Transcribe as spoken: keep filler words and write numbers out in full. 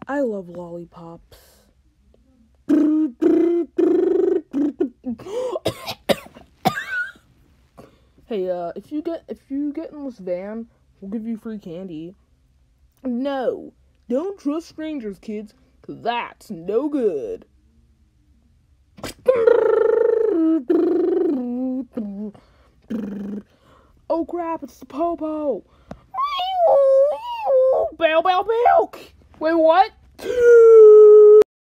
I love lollipops. Hey, uh, if you get if you get in this van, we'll give you free candy. No, don't trust strangers, kids, 'cause that's no good. Oh crap, it's the Popo! Bow, bow, bow! Wait, what?